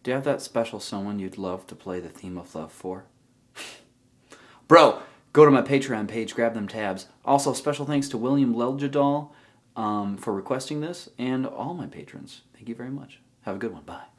Do you have that special someone you'd love to play the theme of love for? Bro, go to my Patreon page, grab them tabs. Also, special thanks to William Leljadal for requesting this, and all my patrons. Thank you very much. Have a good one. Bye.